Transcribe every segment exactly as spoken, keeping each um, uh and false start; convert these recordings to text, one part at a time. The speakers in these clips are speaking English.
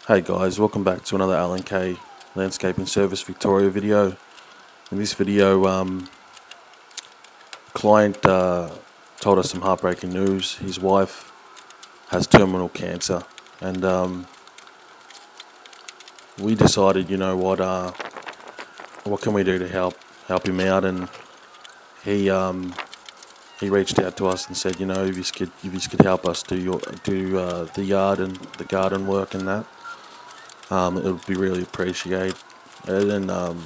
Hey guys, welcome back to another L and K Landscaping Service Victoria video. In this video, um, client uh, told us some heartbreaking news. His wife has terminal cancer, and um, we decided, you know what, uh, what can we do to help help him out? And he um, he reached out to us and said, you know, if you could if you could help us do your do uh, the yard and the garden work and that. Um, it would be really appreciated, and then um,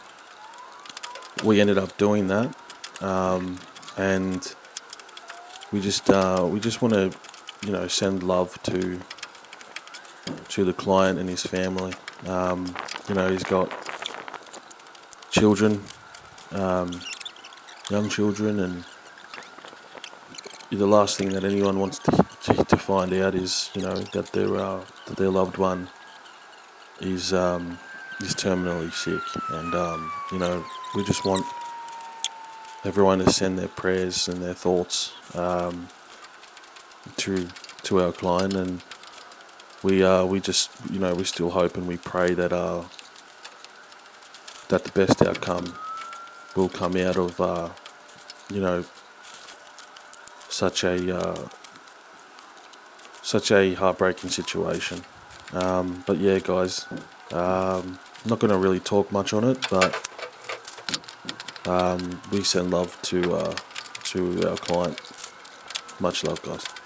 we ended up doing that, um, and we just uh, we just want to, you know, send love to to the client and his family. Um, you know, he's got children, um, young children, and the last thing that anyone wants to to, to find out is, you know, that their uh, that their loved one is um, is terminally sick, and um, you know, we just want everyone to send their prayers and their thoughts um, to to our client, and we uh, we just, you know, we still hope and we pray that uh, that the best outcome will come out of uh, you know, such a uh, such a heartbreaking situation. Um, but yeah, guys, um, I'm not going to really talk much on it, but um, we send love to uh, to our client. Much love, guys.